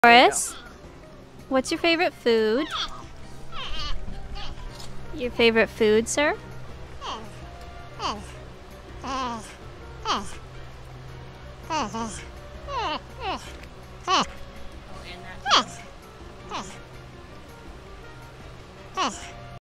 Boris, what's your favorite food? Your favorite food, sir?